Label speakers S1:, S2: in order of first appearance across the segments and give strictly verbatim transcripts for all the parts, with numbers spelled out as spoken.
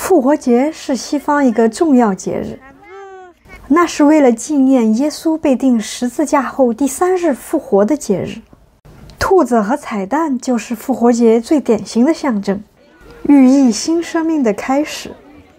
S1: 复活节是西方一个重要节日，那是为了纪念耶稣被钉十字架后第三日复活的节日。兔子和彩蛋就是复活节最典型的象征，寓意新生命的开始。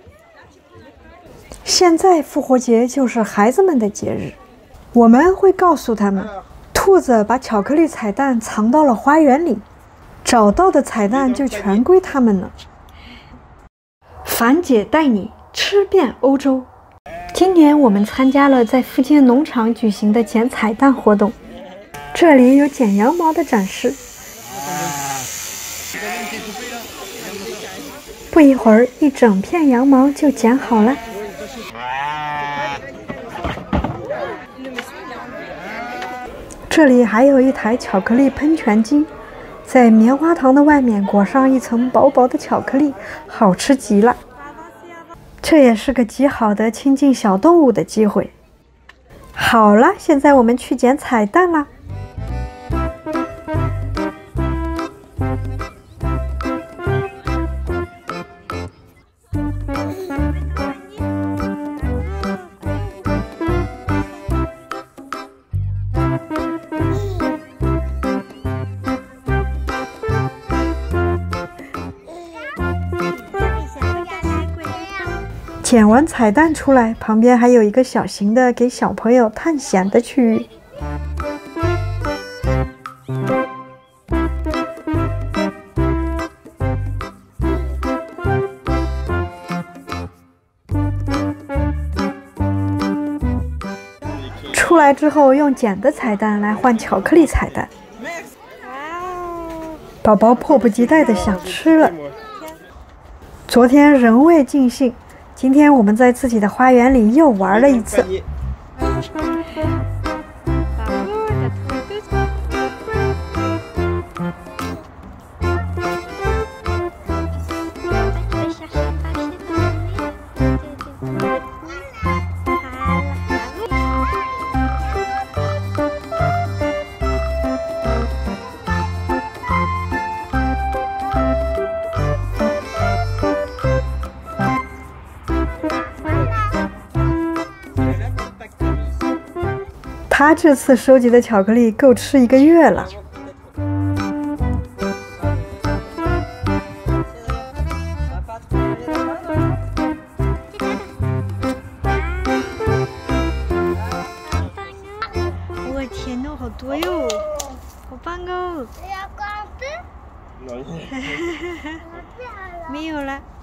S1: 现在复活节就是孩子们的节日，我们会告诉他们，兔子把巧克力彩蛋藏到了花园里，找到的彩蛋就全归他们了。樊姐带你吃遍欧洲。今年我们参加了在福建农场举行的捡彩蛋活动，这里有剪羊毛的展示。不一会儿，一整片羊毛就剪好了。这里还有一台巧克力喷泉机，在棉花糖的外面裹上一层薄薄的巧克力，好吃极了。这也是个极好的亲近小动物的机会。好了，现在我们去捡彩蛋啦。捡完彩蛋出来，旁边还有一个小型的给小朋友探险的区域。出来之后，用捡的彩蛋来换巧克力彩蛋。宝宝迫不及待地想吃了。昨天仍未尽兴。今天我们在自己的花园里又玩了一次。他这次收集的巧克力够吃一个月了。
S2: 我天哪，好多哟，好棒哦！没有了。